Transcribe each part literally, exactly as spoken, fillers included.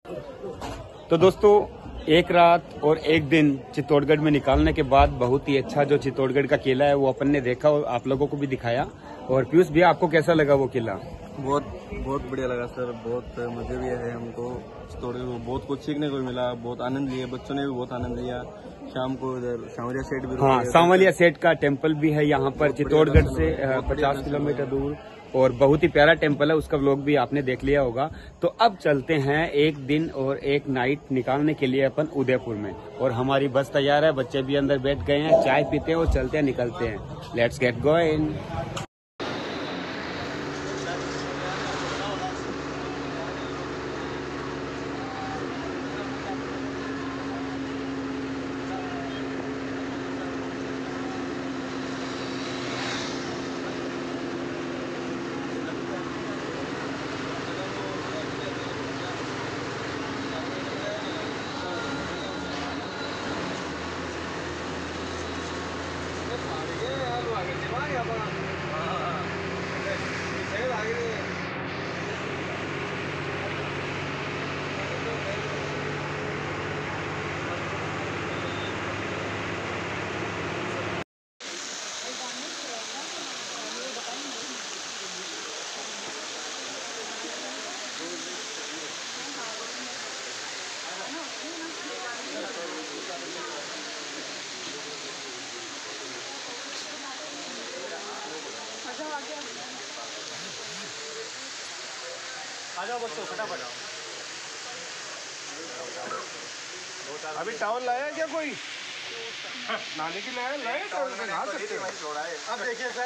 तो दोस्तों, एक रात और एक दिन चित्तौड़गढ़ में निकालने के बाद बहुत ही अच्छा जो चित्तौड़गढ़ का किला है वो अपन ने देखा और आप लोगों को भी दिखाया। और पीयूष भैया, आपको कैसा लगा वो किला? बहुत बहुत बढ़िया लगा सर, बहुत मजे भी आए हमको। चित्तौड़गढ़ में बहुत कुछ सीखने को मिला, बहुत आनंद लिया, बच्चों ने भी बहुत आनंद लिया। शाम को इधर सांवलिया सेठ भी, हाँ, सांवलिया सेठ का टेम्पल भी है यहाँ पर चित्तौड़गढ़ से पचास किलोमीटर दूर, और बहुत ही प्यारा टेम्पल है। उसका व्लॉग भी आपने देख लिया होगा। तो अब चलते हैं एक दिन और एक नाइट निकालने के लिए अपन उदयपुर में, और हमारी बस तैयार है, बच्चे भी अंदर बैठ गए हैं, चाय पीते हैं और चलते हैं, निकलते हैं। Let's get going. आ जाओ बच्चों, फटाफट। अभी टावल लाया क्या कोई? नानी की लाया लाया टावल में नहा सकते हो। अब देखिए सर,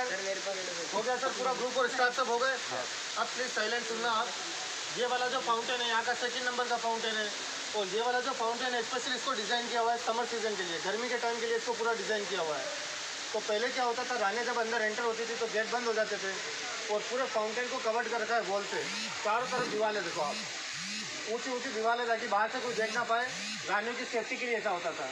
हो गया सर, पूरा ग्रुप और स्टाफ सब हो गए। अब प्लीज साइलेंट सुनना आप। ये वाला जो फाउंटेन है यहाँ का सेकंड नंबर का फाउंटेन है, और ये वाला जो फाउंटेन है स्पेशली इसको डिजाइन किया हुआ है समर सीजन के लिए, गर्मी के टाइम के लिए इसको पूरा डिजाइन किया हुआ है। तो पहले क्या होता था, रानी जब अंदर एंटर होती थी तो गेट बंद हो जाते थे, और पूरे फाउंटेन को कवर कर रखा है वॉल से, चारों तरफ दीवारें देखो आप, ऊंची ऊंची दीवारें, ताकि बाहर से कोई देख ना पाए। रानियों की सेफ्टी के लिए ऐसा होता था।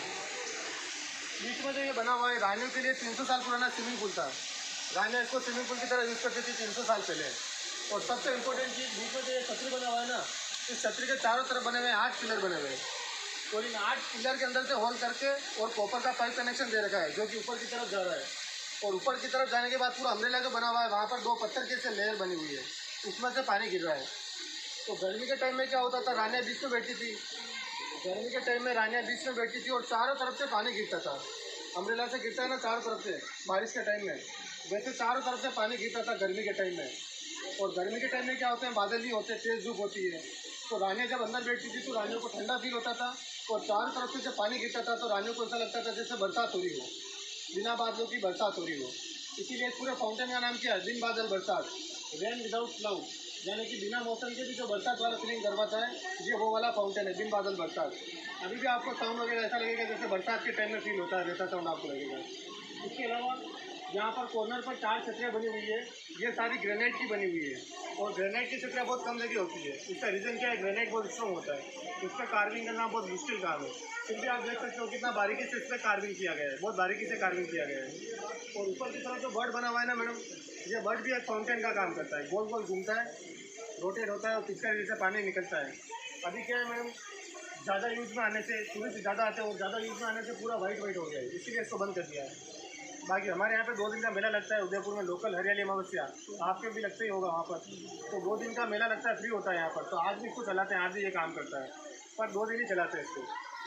बीच में जो ये बना हुआ है, रानियों के लिए तीन सौ साल पुराना स्विमिंग पूल था। रानियाँ इसको स्विमिंग पूल की तरह यूज़ करती थी तीन सौ साल पहले। और सबसे इम्पोर्टेंट चीज़, बीच में जो ये छतरी बना हुआ है ना, इस छतरी के चारों तरफ बने हुए आठ पिलर बने हुए हैं, और इन आठ पिलर के अंदर से होल करके और कॉपर का पाइप कनेक्शन दे रखा है, जो कि ऊपर की तरफ जा रहा है। और ऊपर की तरफ जाने के बाद पूरा अम्ब्रेला जो बना हुआ है, वहाँ पर दो पत्थर की से लेयर बनी हुई है, उसमें से पानी गिर रहा है। तो गर्मी के टाइम में क्या होता था, रानियाँ बीच में बैठती थी, गर्मी के टाइम में रानियाँ बीच में बैठती थी और चारों तरफ से पानी गिरता था। अम्ब्रेला से गिरता है ना चारों तरफ से, बारिश के टाइम में वैसे चारों तरफ से पानी गिरता था गर्मी के टाइम में। और गर्मी के टाइम में क्या होते हैं, बादल नहीं होते, तेज़ धूप होती है, तो रानियाँ जब अंदर बैठती थी तो रानियों को ठंडा फील होता था, और चारों तरफ से जब पानी गिरता था तो रानियों को ऐसा लगता था जैसे बरसात हो रही हो, बिना बादलों की बरसात हो रही हो। इसीलिए पूरे फाउंटेन का नाम क्या है, बिन बादल बरसात, रेन विदाउट क्लाउड, यानी कि बिना मौसम के भी जो बरसात वाला फीलिंग करवाता है, ये वो वाला फाउंटेन है, बिन बादल बरसात। अभी भी आपको साउंड वगैरह ऐसा लगेगा जैसे बरसात के टाइम में फील होता है, वैसा साउंड आपको लगेगा। इसके अलावा यहाँ पर कॉर्नर पर चार छतरियाँ बनी हुई है, ये सारी ग्रेनाइट की बनी हुई है, और ग्रेनाइट की छतरियाँ बहुत कम जगह होती है। इसका रीज़न क्या है, ग्रेनाइट बहुत स्ट्रॉन्ग होता है, इसका कार्विंग करना बहुत मुश्किल काम है। फिर भी आप देख सकते हो कितना बारीकी से इस पर कार्विंग किया गया है, बहुत बारीकी से कार्विंग किया गया है। और ऊपर की तरफ जो बर्ड बना हुआ है ना मैडम, ये बर्ड भी एक फाउंटेन का काम करता है, गोल गोल घूमता है, रोटेट होता है और पिचकारी से पानी निकलता है। अभी क्या है मैडम, ज़्यादा यूज़ में आने से, टूरिस्ट ज़्यादा आते हैं और ज़्यादा यूज़ में आने से पूरा वाइट वाइट हो गया है, इसीलिए इसको बंद कर दिया है। बाकी हमारे यहाँ पे दो दिन का मेला लगता है उदयपुर में, लोकल हरियाली अमावस्या, आपके भी लगता ही होगा वहाँ पर, तो दो दिन का मेला लगता है, फ्री होता है यहाँ पर। तो आज भी इसको चलाते हैं, आज भी ये काम करता है, पर दो दिन ही चलाते हैं इसको।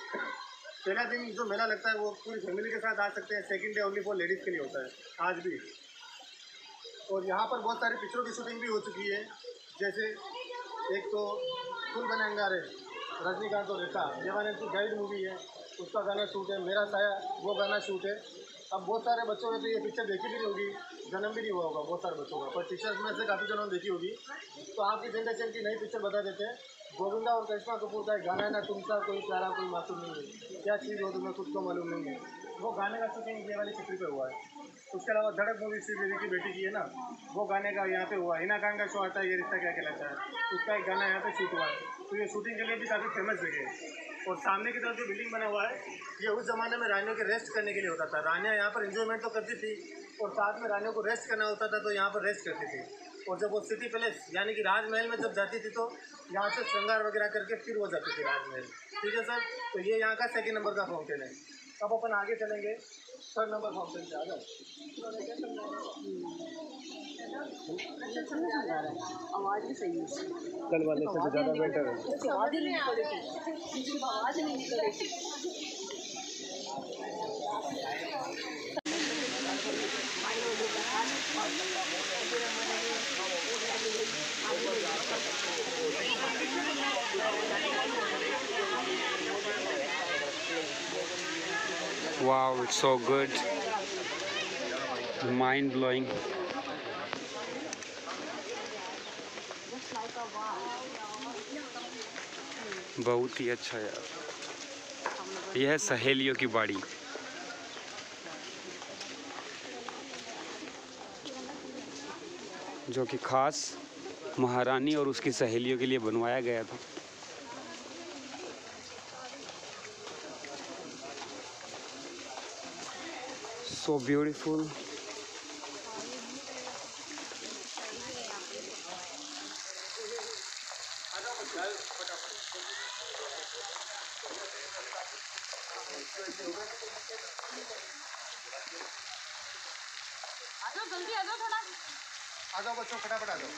पहला दिन जो मेला लगता है वो पूरी फैमिली के साथ आ सकते हैं, second day only for ladies के लिए होता है आज भी। और यहाँ पर बहुत सारी पिक्चरों की शूटिंग भी हो चुकी है, जैसे एक तो फुल बने अंगारे, रजनीकांत और रेखा, ये वाले की गाइड मूवी है, उसका गाना शूट है, मेरा साया वो गाना शूट है। अब बहुत सारे बच्चों ने तो ये पिक्चर देखी भी नहीं होगी, जन्म भी नहीं हुआ होगा बहुत सारे बच्चों का, पर टीचर्स में से काफ़ी जनों ने देखी होगी। तो आपकी जनरेशन की नई पिक्चर बता देते हैं। गोविंदा और करिश्मा कपूर का एक गाना है ना, तुमसा कोई प्यारा कोई मासूम नहीं है, क्या चीज़ हो तुम्हें कुछ तो मालूम नहीं है, वो गाने का शूटिंग ये वाली छतरी पे हुआ है। उसके अलावा धड़क मूवी श्रीदेवी की बेटी की है ना, वो गाने का यहाँ पे हुआ। हिना खान का शो आता है, ये रिश्ता क्या कहलाता है, उसका एक गाना यहाँ पे शूट हुआ है। तो ये शूटिंग के लिए भी काफ़ी फेमस जगह है। और सामने की तरफ जो बिल्डिंग बना हुआ है, ये उस ज़माने में रानियों के रेस्ट करने के लिए होता था। रानियाँ यहाँ पर एंजॉयमेंट तो करती थी, और साथ में रानियों को रेस्ट करना होता था, तो यहाँ पर रेस्ट करती थी। और जब वो सिटी पैलेस यानी कि राजमहल में जब जाती थी तो यहाँ से श्रृंगार वगैरह करके फिर वो जाती थी राजमहल। ठीक है सर, तो ये यहाँ का सेकंड नंबर का फाउंटेन है। अब अपन आगे चलेंगे थर्ड नंबर फाउंटेन से। आ जाओ। आवाज़ भी सही है, कल वाले से तो ज़्यादा बेटर है। उसकी आवाज़ ही नहीं निकलेगी, उसकी आवाज़ नहीं निकलेगी। Wow, it's so good, mind blowing. बहुत ही अच्छा यार, यह है सहेलियों की बाड़ी। जो कि खास महारानी और उसकी सहेलियों के लिए बनवाया गया था। So beautiful. आ जाओ, जल्दी आ जाओ, थोड़ा आ जाओ बच्चों, फटाफट आ जाओ।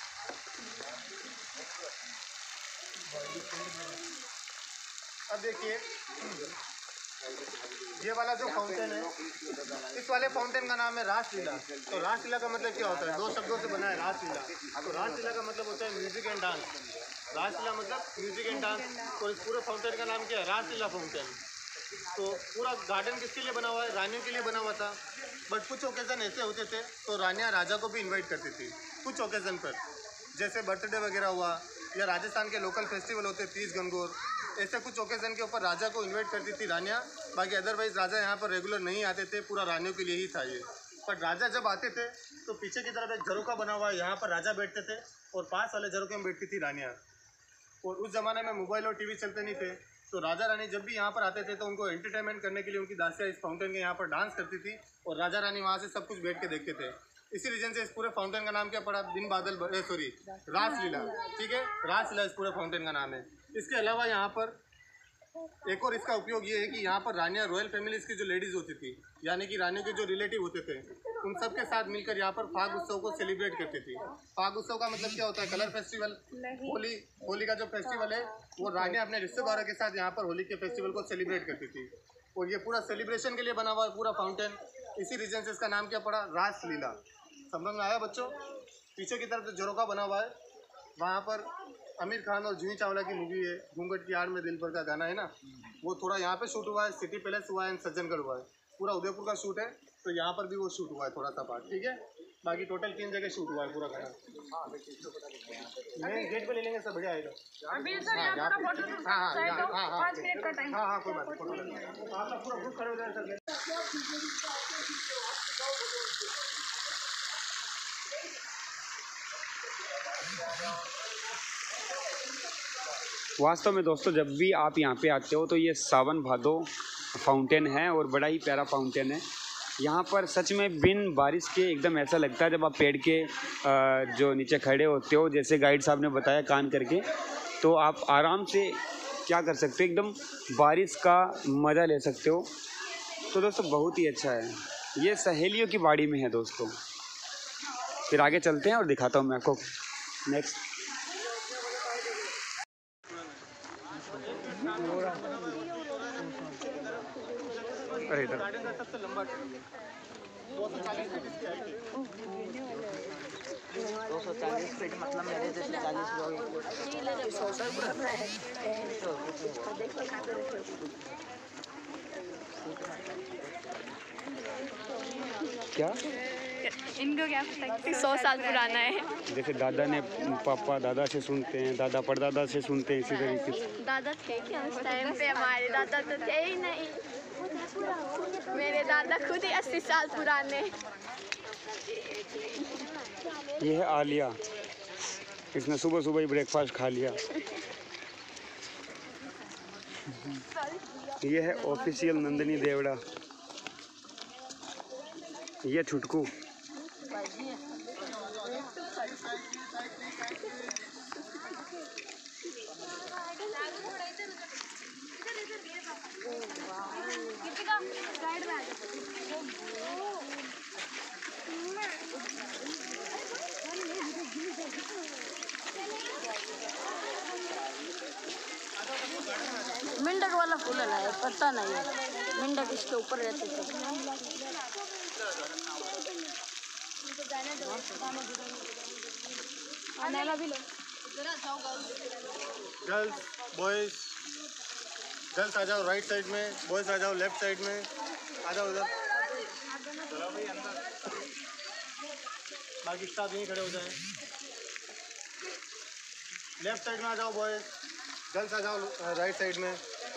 अब देखिए ये वाला जो फाउंटेन है, इस वाले फाउंटेन का नाम है रासलीला। तो रासलीला का मतलब क्या होता है? दो शब्दों से बना है रासलीला। तो रासलीला का मतलब होता है म्यूजिक एंड डांस। रासलीला मतलब म्यूजिक एंड डांस। और इस पूरे फाउंटेन का नाम क्या है? रासलीला फाउंटेन। तो पूरा गार्डन किसके लिए बना हुआ है? रानियों के लिए बना हुआ था। बट कुछ ओकेज़न ऐसे होते थे तो रानियाँ राजा को भी इन्वाइट करती थी कुछ ओकेज़न पर, जैसे बर्थडे वगैरह हुआ या राजस्थान के लोकल फेस्टिवल होते तीज गंगोर, ऐसे कुछ ओकेज़न के ऊपर राजा को इन्वाइट करती थी रानियाँ। बाकी अदरवाइज राजा यहाँ पर रेगुलर नहीं आते थे, पूरा रानियों के लिए ही था ये। पर राजा जब आते थे तो पीछे की तरफ एक झरोका बना हुआ है, यहाँ पर राजा बैठते थे और पास वाले झरोके में बैठती थी रानियाँ। और उस ज़माने में मोबाइल और टीवी चलते नहीं थे, तो राजा रानी जब भी यहाँ पर आते थे तो उनको एंटरटेनमेंट करने के लिए उनकी दासियाँ इस फाउंटेन के यहाँ पर डांस करती थी और राजा रानी वहाँ से सब कुछ बैठ के देखते थे। इसी रीजन से इस पूरे फाउंटेन का नाम क्या पड़ा? बिन बादल सॉरी रासलीला। ठीक है, रासलीला इस पूरे फाउंटेन का नाम है। इसके अलावा यहाँ पर एक और इसका उपयोग ये है कि यहाँ पर रानियाँ रॉयल फैमिलीज़ की जो लेडीज़ होती थी, यानी कि रानियों के जो रिलेटिव होते थे, उन सब के साथ मिलकर यहाँ पर फाग उत्सव को सेलिब्रेट करती थी। फाग उत्सव का मतलब क्या होता है? Colour festival. होली होली का जो फेस्टिवल है वो रानियाँ अपने रिश्तेदारों के साथ यहाँ पर होली के फेस्टिवल को सेलिब्रेट करती थी। और ये पूरा सेलिब्रेशन के लिए बना हुआ है पूरा फाउंटेन। इसी रीजन से इसका नाम क्या पड़ा? रासलीला। समझ में आया बच्चों? पीछे की तरफ जो झरोका बना हुआ है वहाँ पर आमिर खान और जूही चावला की मूवी है घूंघट की आड़ में दिल पर का गाना है ना, वो थोड़ा यहाँ पे शूट हुआ है। सिटी पैलेस हुआ है, सज्जनगढ़ हुआ है, पूरा उदयपुर का शूट है। तो यहाँ पर भी वो शूट हुआ है थोड़ा सा पार्ट। ठीक है, बाकी टोटल तीन जगह शूट हुआ है पूरा गाना। मेन गेट पे ले लेंगे, सब बढ़िया आएगा। अभी सर यहाँ पर फोटो हाँ हाँ साइड दो, हाँ हाँ पाँच मिनट का टाइम। हाँ हाँ कोई बात नहीं, फोटो लेंगे। आप लोग पूरा ग्रुप खड़े हो जाए सर। वास्तव में दोस्तों जब भी आप यहाँ पे आते हो तो ये सावन भादो फाउंटेन है और बड़ा ही प्यारा फाउंटेन है। यहाँ पर सच में बिन बारिश के एकदम ऐसा लगता है जब आप पेड़ के जो नीचे खड़े होते हो, जैसे गाइड साहब ने बताया कान करके, तो आप आराम से क्या कर सकते हो, एकदम बारिश का मज़ा ले सकते हो। तो दोस्तों बहुत ही अच्छा है। ये सहेलियों की बाड़ी में है दोस्तों। फिर आगे चलते हैं और दिखाता हूँ मैं आपको नेक्स्ट। अरे इधर गार्डन का सबसे लंबा ट्री है, दो सौ चालीस फीट इसकी हाइट है। दो सौ चालीस फीट मतलब मेरे जैसे चालीस लोग। क्या इनको क्या पता, सौ साल पुराना है। जैसे दादा ने पापा दादा से सुनते हैं, दादा परदादा से सुनते हैं, इसी तरीके से। दादा थे क्या उस टाइम पे? हमारे दादा तो थे ही नहीं। मेरे दादा खुद ही अस्सी साल पुराने। ये है आलिया, इसने सुबह सुबह ही ब्रेकफास्ट खा लिया। ये है ऑफिशियल नंदिनी देवड़ा। ये छुटकू। मेंढक वाला फूल है, पता नहीं है मेंढक इसके ऊपर रहते थे। गर्ल्स बॉयज, गर्ल्स आ जाओ राइट साइड में, बॉयज आ जाओ लेफ्ट साइड में, आ जाओ उधर। बाकी स्टाफ यहीं खड़े हो जाएं। लेफ्ट साइड में आ जाओ बॉयज, गर्ल्स आ जाओ राइट साइड में।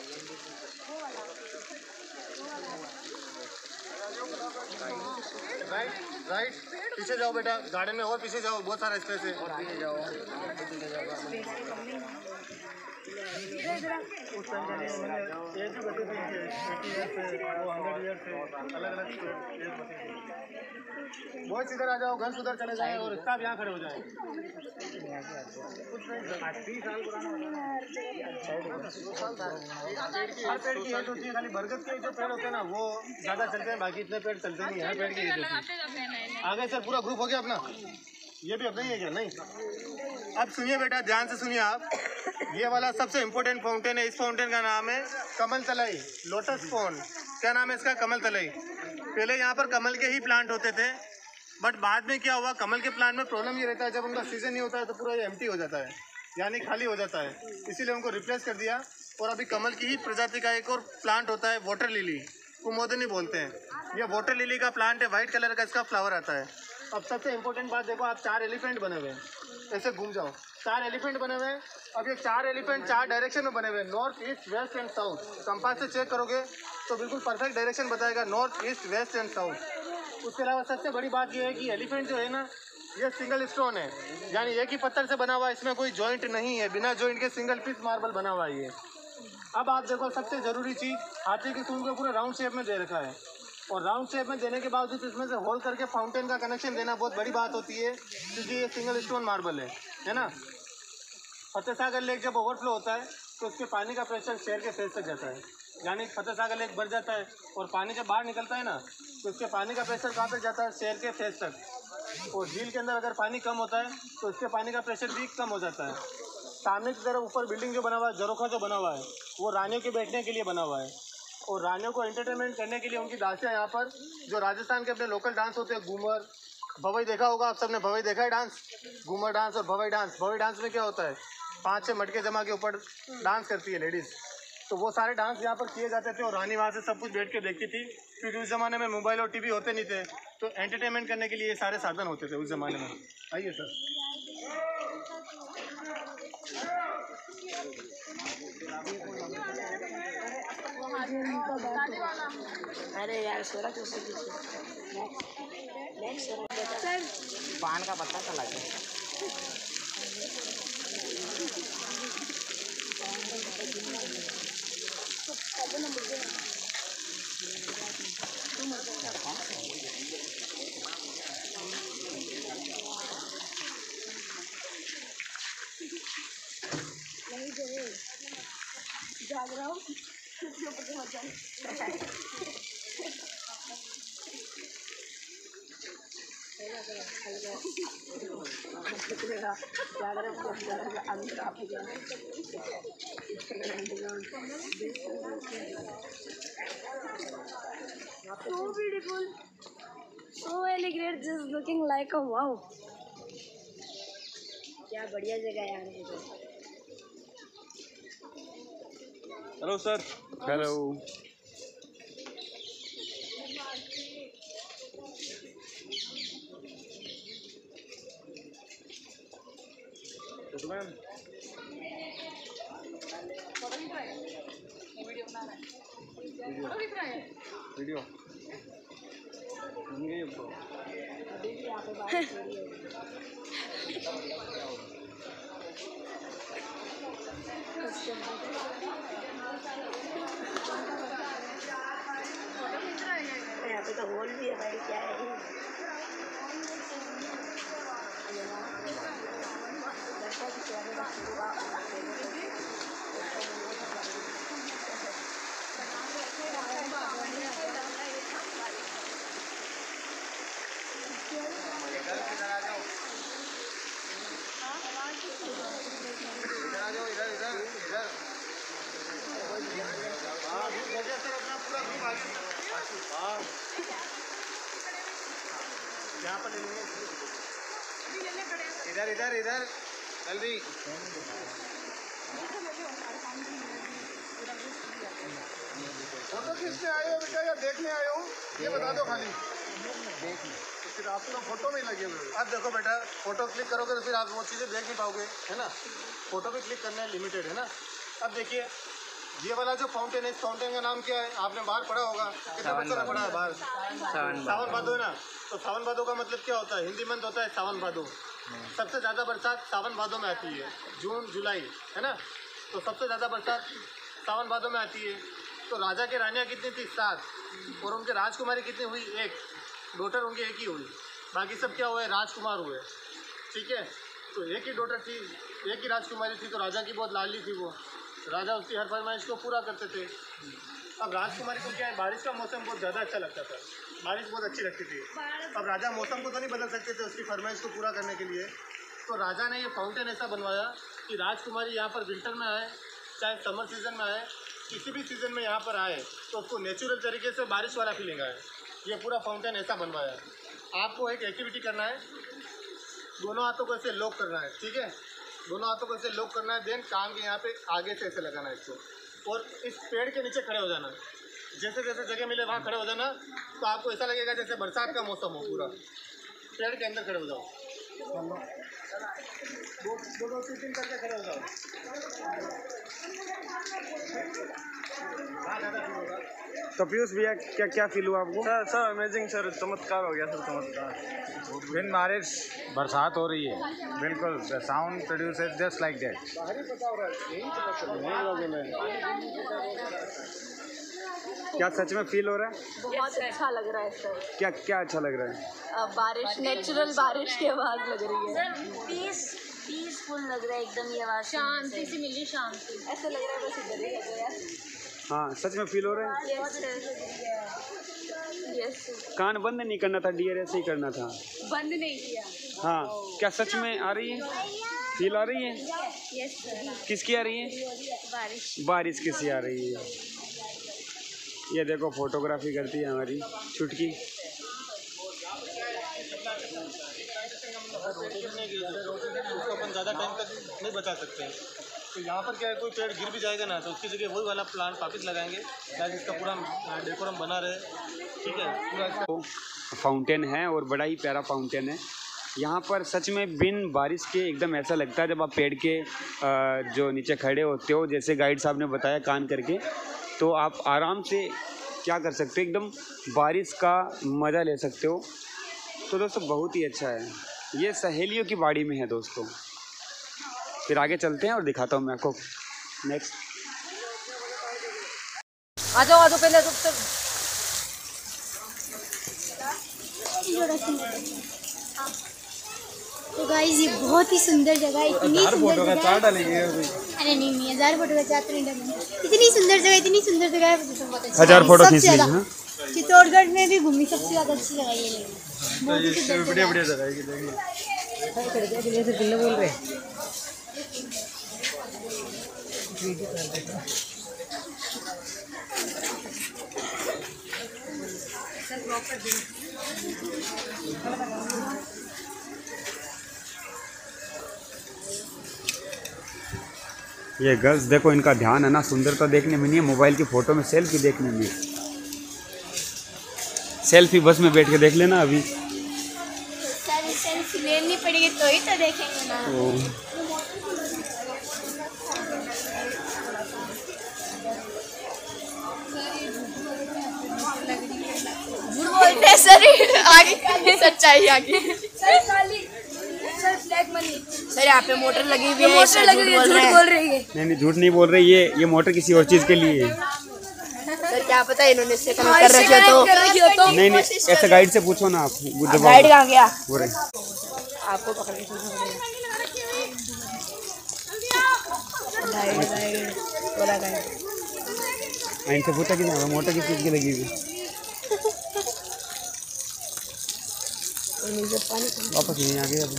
राइट राइट पीछे जाओ बेटा, गार्डन में और पीछे जाओ, बहुत सारा स्पेस है। और पीछे जाओ, उस टाइम के लिए मैंने एज भी बता दी थी, एटी ईयर से वो हंड्रेड ईयर से अलग अलग एज बता दी। बॉयज इधर आ जाओ, गर्ल्स उधर चले जाए और स्टाफ यहाँ खड़े हो जाए। हर पेड़ की एज होती है, खाली बरगद के जो पेड़ होते हैं ना वो ज़्यादा चलते हैं, बाकी इतने पेड़ चलते नहीं है। हर पेड़ की एज होती है। आगे सर पूरा ग्रुप हो गया अपना, ये भी अपना ही है क्या? नहीं। अब सुनिए बेटा, ध्यान से सुनिए आप। ये वाला सबसे इम्पोर्टेंट फाउंटेन है। इस फाउंटेन का नाम है कमल तलाई, लोटस पॉन्ड। क्या नाम है इसका? कमल तलाई। पहले यहाँ पर कमल के ही प्लांट होते थे, बट बाद में क्या हुआ, कमल के प्लांट में प्रॉब्लम ये रहता है, जब उनका सीजन नहीं होता है तो पूरा ये एम्प्टी हो जाता है, यानी खाली हो जाता है। इसीलिए उनको रिप्लेस कर दिया। और अभी कमल की ही प्रजाति का एक और प्लांट होता है, वाटर लिली, कुमोदिनी बोलते हैं। ये वाटर लिली का प्लांट है, वाइट कलर का इसका फ्लावर आता है। अब सबसे इम्पोर्टेंट बात देखो, आप चार एलिफेंट बने हुए हैं, ऐसे घूम जाओ, चार एलिफेंट बने हुए हैं। अब ये चार एलिफेंट चार डायरेक्शन में बने हुए हैं, north east west and south. Compass से चेक करोगे तो बिल्कुल परफेक्ट डायरेक्शन बताएगा, north east west and south. उसके अलावा सबसे बड़ी बात ये है कि एलिफेंट जो है ना, ये सिंगल स्टोन है, यानी एक ही पत्थर से बना हुआ है, इसमें कोई जॉइंट नहीं है, बिना जॉइंट के सिंगल पीस मार्बल बना हुआ है ये। अब आप देखो, सबसे ज़रूरी चीज़, हाथी की सूंड को पूरे राउंड शेप में दे रखा है, और राउंड शेप में देने के बावजूद इसमें से होल करके फाउंटेन का कनेक्शन देना बहुत बड़ी बात होती है, क्योंकि ये सिंगल स्टोन मार्बल है, है ना। फतेह सागर लेक जब ओवरफ्लो होता है तो उसके पानी का प्रेशर शहर के फेस तक जाता है, यानी फतेह सागर लेक भर जाता है और पानी जब बाहर निकलता है ना तो उसके पानी का प्रेशर कहाँ तक जाता है? शहर के फेस तक। और झील के अंदर अगर पानी कम होता है तो उसके पानी का प्रेशर भी कम हो जाता है। सामने की तरफ ऊपर बिल्डिंग जो बना हुआ है, झरोखा जो बना हुआ है, वो रानियों के बैठने के लिए बना हुआ है, और रानियों को एंटरटेनमेंट करने के लिए उनकी दासियाँ यहाँ पर, जो राजस्थान के अपने लोकल डांस होते हैं, घूमर, भवई देखा होगा आप सबने, भवई देखा है डांस, घूमर डांस और भवई डांस। भवई डांस में क्या होता है, पाँच छः मटके जमा के ऊपर डांस करती है लेडीज़, तो वो सारे डांस यहाँ पर किए जाते थे और रानी वहाँ से सब कुछ बैठ के देखती थी। क्योंकि उस ज़माने में मोबाइल और टीवी होते नहीं थे, तो एंटरटेनमेंट करने के लिए ये सारे साधन होते थे उस ज़माने में। आइए सर। अरे यार सोरा कैसे पान का पत्ता चला गया। नहीं जो जाग रहा हूँ So beautiful, so elegant, just looking like a wow. क्या बढ़िया जगह यार है। Hello sir. हेलो। वीडियो यहाँ पे तो हॉल भी है भाई, क्या है इधर आ जाओ, इधर इधर इधर यहाँ पर ले लेंगे। इधर इधर इधर जल्दी। फोटो खींचने आए हो बेटा या देखने आए हो, ये बता दो खाली। तो फिर आप तो फोटो में ही लगे हुए हो। अब देखो बेटा, फोटो क्लिक करोगे तो फिर आप वो चीज़ें देख नहीं पाओगे, है ना। फोटो भी क्लिक करना है, लिमिटेड है ना। अब देखिए ये वाला जो फाउंटेन है, इस फाउंटेन का नाम क्या है? आपने बाहर पढ़ा होगा, कितने बच्चों ने पढ़ा है बाहर? सावन भादो ना। तो सावन भादो का मतलब क्या होता है? हिंदी मंथ होता है सावन भादो। सबसे ज़्यादा बरसात सावन भादो में आती है, जून जुलाई, है ना। तो सबसे ज़्यादा बरसात सावन भादो में आती है। तो राजा के रानियाँ कितनी थी? सात। और उनके राजकुमारी कितनी हुई? एक। डॉटर उनकी एक ही हुई, बाकी सब क्या हुए? राजकुमार हुए, ठीक है। तो एक ही डॉटर थी, एक ही राजकुमारी थी, तो राजा की बहुत लाडली थी वो। राजा उसकी हर फरमाइश को पूरा करते थे। अब राजकुमारी को क्या है, बारिश का मौसम बहुत ज़्यादा अच्छा लगता था, बारिश बहुत अच्छी लगती थी। अब राजा मौसम को तो नहीं बदल सकते थे उसकी फरमाइश को पूरा करने के लिए। तो राजा ने ये फाउंटेन ऐसा बनवाया कि राजकुमारी यहाँ पर विंटर में आए, चाहे समर सीज़न में आए, किसी भी सीज़न में यहाँ पर आए तो उसको नेचुरल तरीके से बारिश वाला फीलिंग आए। ये पूरा फाउंटेन ऐसा बनवाया। आपको एक एक्टिविटी करना है, दोनों हाथों को ऐसे लॉक करना है, ठीक है। दोनों हाथों को ऐसे लॉक करना है, देन कान के यहाँ पे आगे से ऐसे लगाना है इसको, और इस पेड़ के नीचे खड़े हो जाना। जैसे जैसे जगह मिले वहाँ खड़े हो जाना। तो आपको ऐसा लगेगा जैसे बरसात का मौसम हो पूरा। पेड़ के अंदर खड़े हो जाओ, दो दो दो तीन तीन करके खड़े हो जाओ। तो पीयूष भैया क्या क्या फील हुआ आपको? सर सर अमेजिंग सर, चमत्कार हो गया सर, चमत्कार। विन बारिश, बरसात हो रही है, बिल्कुल the sound produces just like that. क्या सच में फील हो रहा है? बहुत अच्छा लग रहा है सर। क्या क्या अच्छा लग रहा है? अ, बारिश, नेचुरल बारिश के बाद लग रही है। पीस पीसफुल लग रहा है एकदम, ये आवाज शांति सी मिली, शांति। ऐसा लग रहा है बस इधर ही है यार। हाँ सच में फील हो रहा है। Yes yes. कान बंद नहीं करना था डियर, ऐसे ही करना था। बंद नहीं किया। हाँ क्या सच में आ रही है? फील आ रही है? Yes sir. किसकी आ रही है? बारिश। बारिश किसकी आ रही है? ये देखो फोटोग्राफी करती है हमारी छुटकी। उसको अपन ज़्यादा टाइम तक नहीं बचा सकते हैं। तो यहाँ पर क्या है, कोई पेड़ गिर भी जाएगा ना तो उसकी जगह वही वाला प्लांट वापस लगाएंगे ताकि इसका पूरा डेकोरम बना रहे, ठीक है। पूरा तो फाउंटेन है और बड़ा ही प्यारा फाउंटेन है। यहाँ पर सच में बिन बारिश के एकदम ऐसा लगता है जब आप पेड़ के जो नीचे खड़े होते हो, जैसे गाइड साहब ने बताया कान करके, तो आप आराम से क्या कर सकते हो, एकदम बारिश का मज़ा ले सकते हो। तो दोस्तों बहुत ही अच्छा है। ये सहेलियों की बाड़ी में है दोस्तों। फिर आगे चलते हैं और दिखाता हूँ मैं आपको नेक्स्ट। आ जाओ आ जाओ पहले रुक तक। तो गाइस ये बहुत ही सुंदर जगह है, इतनी सुंदर जगह है। डालेंगे अरे नहीं नहीं, हजार फोटो का चार तो नहीं डालेंगे। इतनी सुंदर जगह, इतनी सुंदर जगह है, मुझे तो बहुत अच्छा हजार लगा। फोटो सबसे खींच लीजिए ज्यादा ना। चित्तौड़गढ़ में भी घूमी, सबसे ज्यादा अच्छी जगह ये लगी। बहुत ही सुंदर बढ़िया जगह बढ़िया जगह है, देखिए। बोल रहे ये गर्ल्स देखो, इनका ध्यान है ना सुंदरता देखने में नहीं है, मोबाइल की फ़ोटो में सेल्फी देखने में। सेल्फी बस में बैठ के देख लेना अभी। सारी सेल्फी लेनी पड़ेगी तो ही तो देखेंगे ना। झूठ बोलते हैं सर, आगे सच्चाई आगे। सर यहाँ पे मोटर लगी हुई है, मोटर लगी हुई है, झूठ बोल रही है। नहीं नहीं झूठ नहीं बोल रहे, ये ये मोटर किसी और चीज़ के लिए है। सर क्या पता इन्होंने इससे कनेक्ट कर रखी हो तो। नहीं नहीं ऐसा गाइड से पूछो ना आप। गाइड कहाँ गया? बोल रहे आपको पकड़ के इनसे पूछा कि ना मोटर किस चीज़ की लगी हुई। वापस नहीं आ गए अब।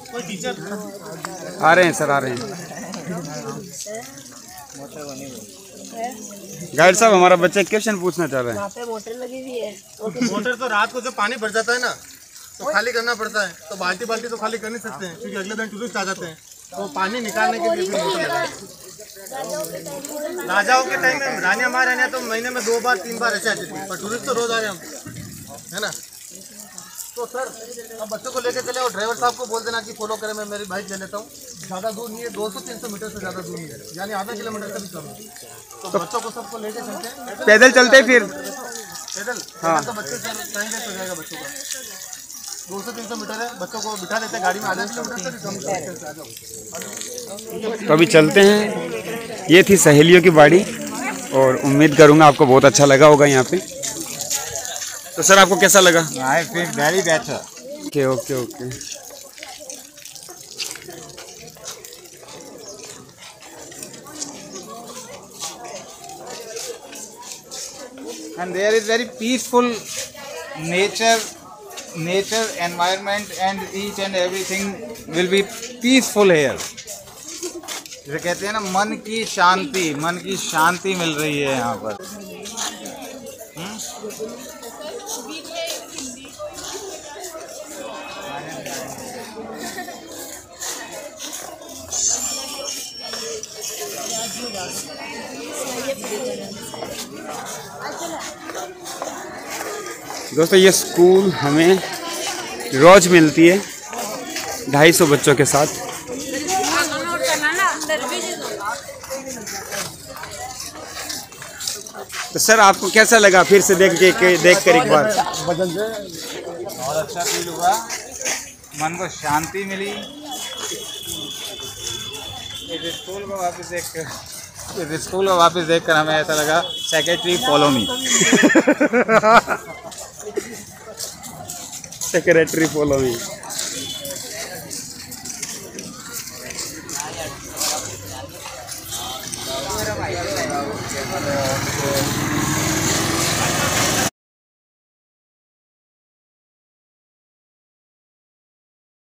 आ रहे हैं सर, आ रहे हैं। गाइड साहब, हमारा बच्चा क्वेश्चन पूछना चाह रहा है। वहाँ पे मोटर लगी हुई है। मोटर तो रात को जब पानी भर जाता है ना तो खाली करना पड़ता है, तो बाल्टी बाल्टी तो खाली कर नहीं सकते हैं क्योंकि अगले दिन टूरिस्ट आ जाते हैं, तो पानी निकालने के लिए भी मोटर लगा है। राजाओं के टाइम में रानी हमारे यहाँ तो महीने में दो बार तीन बार ऐसे आती थी, पर टूरिस्ट तो रोज आ रहे हैं हम, है ना। तो सर अब बच्चों को लेकर चले और ड्राइवर साहब को बोल देना कि फॉलो करें, मैं मेरी बाइक ले लेता हूँ। ज़्यादा दूर नहीं है, दो सौ तीन सौ मीटर से ज़्यादा दूर नहीं है, यानी आधा किलोमीटर का भी कम है। तो बच्चों को सबको लेकर चलते हैं, पैदल चलते फिर। पैदल हाँ तो बच्चे सर टाइम वेस्ट हो जाएगा बच्चों का। दो सौ तीन सौ मीटर है, बच्चों को बिठा देते हैं गाड़ी में, आधे किलोमीटर से भी कम। तो अभी चलते हैं। ये थी सहेलियों की बाड़ी और उम्मीद करूँगा आपको बहुत अच्छा लगा होगा यहाँ पे। तो सर आपको कैसा लगा? I feel very better. Okay okay okay. And there is very peaceful nature, nature environment, and each and everything will be peaceful here. जैसे कहते हैं ना, मन की शांति, मन की शांति मिल रही है यहाँ पर। हुँ? दोस्तों ये स्कूल हमें रोज मिलती है ढाई सौ बच्चों के साथ। तो सर आपको कैसा लगा फिर से देख के, के देख कर एक बार? बहुत अच्छा फील हुआ, मन को शांति मिली। इस स्कूल को वापस देख कर इस स्कूल को वापस देख कर हमें ऐसा लगा, secretary follow me. Secretary follow मी।